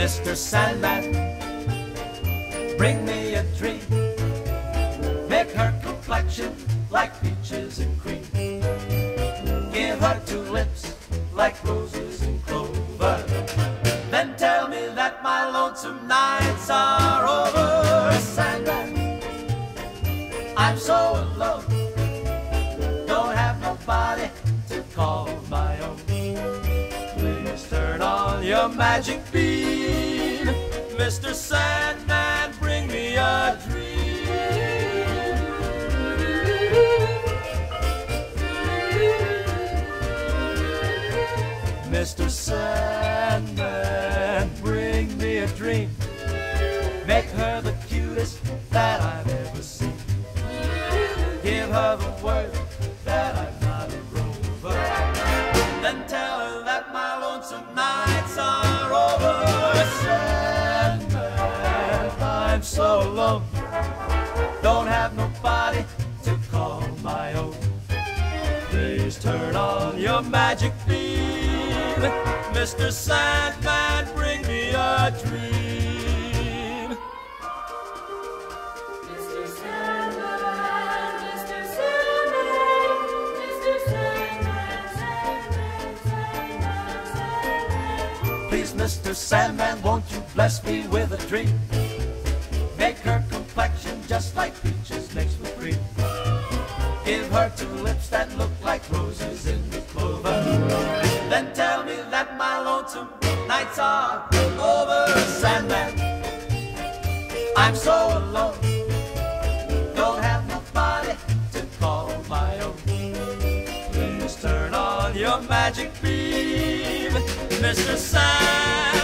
Mr. Sandman, bring me a dream. Make her complexion like peaches and cream. Give her two lips like roses and clover. Then tell me that my lonesome nights are over. Sandman, I'm so alone, don't have nobody to call my own. Please turn on your magic beam. Mr. Sandman, bring me a dream. Mr. Sandman, bring me a dream. Make her the cutest that I've ever seen. Give her the word that I'm not a rover. Then tell her that my lonesome nights are over. Sandman, I'm so alone, don't have nobody to call my own. Please turn on your magic beam. Mr. Sandman, bring me a dream. Mr. Sandman, Mr. Sandman, Mr. Sandman, Sandman, Sandman, Sandman. Please, Mr. Sandman, won't you bless me with a dream? Make her complexion just like peaches mixed with cream. Give her two lips that look like roses in the clover. Then tell me that my lonesome nights are over. Sandman, I'm so alone, don't have nobody to call my own. Please turn on your magic beam, Mr. Sandman.